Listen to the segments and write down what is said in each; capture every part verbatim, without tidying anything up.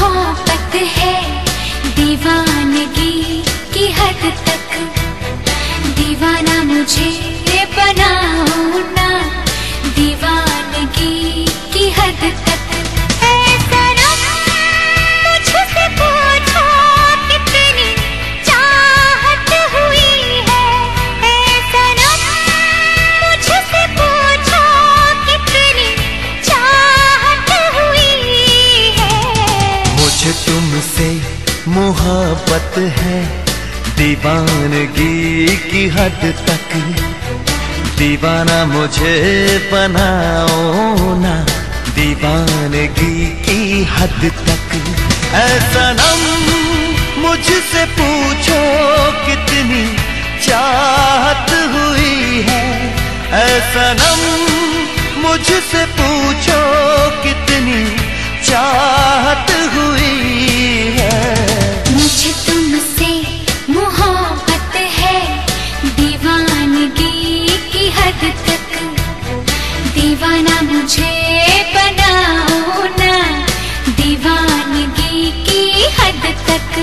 मोहब्बत है दीवानगी की हद तक, दीवाना मुझे बनाओ ना दीवानगी की हद तक। ऐ सनम मुझसे पूछो कितनी चाहत हुई है, ऐ सनम मुझसे पूछो कितनी चाहत हुई है। मुझे तुमसे मोहब्बत है दीवानगी की हद तक, दीवाना मुझे बनाओ ना दीवानगी की हद तक। ऐ सनम मुझसे पूछो कितनी चाहत हुई है, ऐ सनम मुझसे पूछो कितनी चाहत हुई है। मुझे तुमसे मोहब्बत है दीवानगी की हद तक, दीवाना मुझे बनाओ ना दीवानगी की हद तक।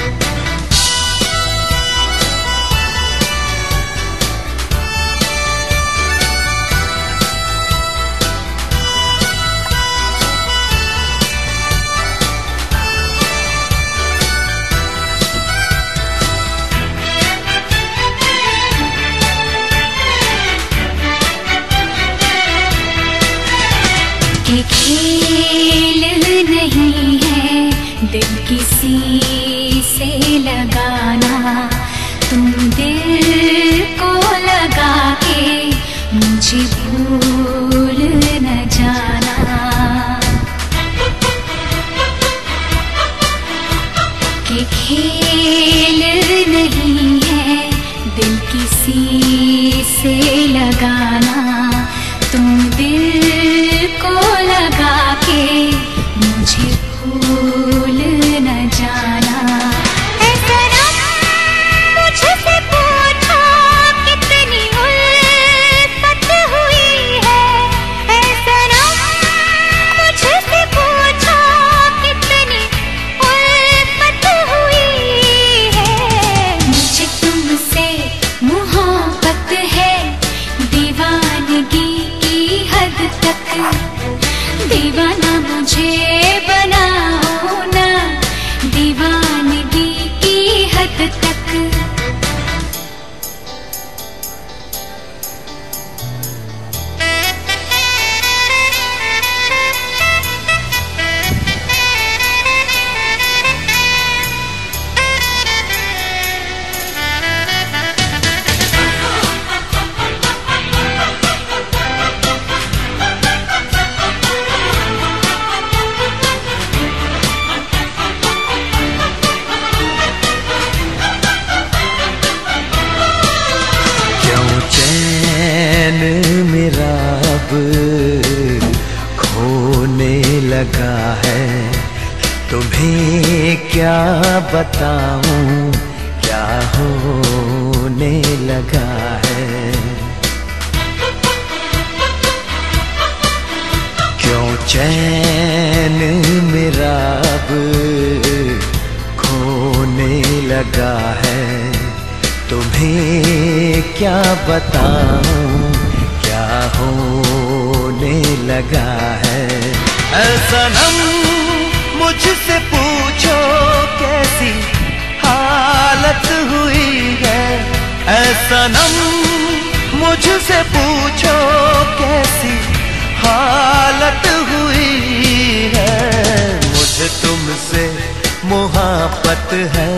ये खेल नहीं है दिल किसी से लगाना, तुम दिल को लगा के मुझे भूल न जाना। ये खेल नहीं है दिल किसी से लगाना, तुम दिल को लगा के मुझे भूल न जाना। ऐ सनम मुझसे पूछो कितनी उल्फत हुई है, ऐ सनम मुझसे पूछो कितनी उल्फत हुई है। मुझे तुमसे मोहब्बत है दीवानगी की हद तक, दीवाना मुझे बनाओ ना दीवानगी की हद तक। मेरा अब खोने लगा है, तुम्हें क्या बताऊं क्या होने लगा है। क्यों चैन मेरा अब खोने लगा है, तुम्हें क्या बताऊं क्या होने लगा है। ऐ सनम मुझसे पूछो कैसी हालत हुई है, ऐ सनम मुझसे पूछो कैसी हालत हुई है। मुझे तुमसे मोहब्बत है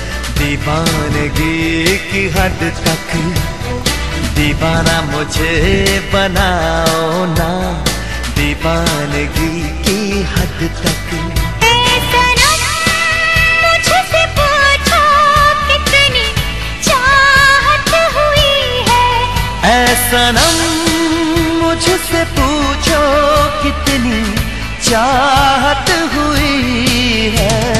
दीवानगी की हद तक, दीवाना मुझे बनाओ ना दीवानगी की हद तक। ऐ सनम मुझसे पूछो कितनी चाहत हुई है, ऐ सनम मुझसे पूछो कितनी चाहत हुई है।